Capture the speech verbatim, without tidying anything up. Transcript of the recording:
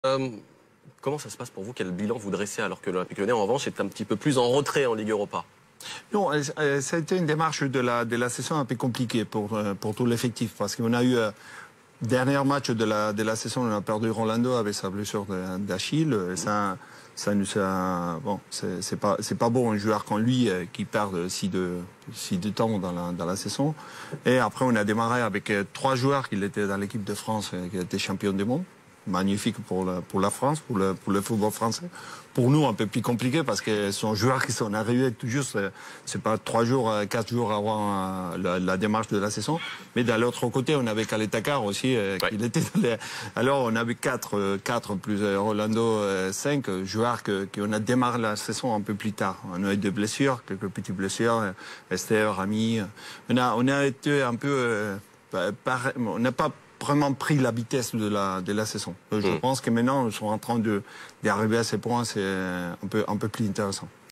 Euh, comment ça se passe pour vous? Quel bilan vous dressez alors que l'Olympique Lyonnais, en revanche, est un petit peu plus en retrait en Ligue Europa? Non, euh, ça a été une démarche de la, de la saison un peu compliquée pour, euh, pour tout l'effectif. Parce qu'on a eu, euh, dernier match de la, de la saison, on a perdu Rolando avec sa blessure d'Achille. Ça, ça nous a, bon, c'est pas, c'est pas bon un joueur comme lui euh, qui perd si de, si de temps dans la, dans la saison. Et après, on a démarré avec euh, trois joueurs qui étaient dans l'équipe de France, euh, qui étaient champions du monde. Magnifique pour la, pour la France, pour le, pour le football français. Pour nous, un peu plus compliqué parce que ce sont joueurs qui sont arrivés tout juste, c'est pas trois jours, quatre jours avant la, la démarche de la saison. Mais de l'autre côté, on avait Kaletakar aussi, euh, ouais. il était dans les... Alors, on avait quatre, quatre plus Rolando, cinq joueurs que, qu'on a démarré la saison un peu plus tard. On a eu des blessures, quelques petites blessures, Esther, Rami. On a, on a été un peu, euh, par, on n'a pas vraiment pris la vitesse de la, de la saison. Je mmh. pense que maintenant, ils sont en train de, d'arriver à ces points, c'est un peu, un peu plus intéressant.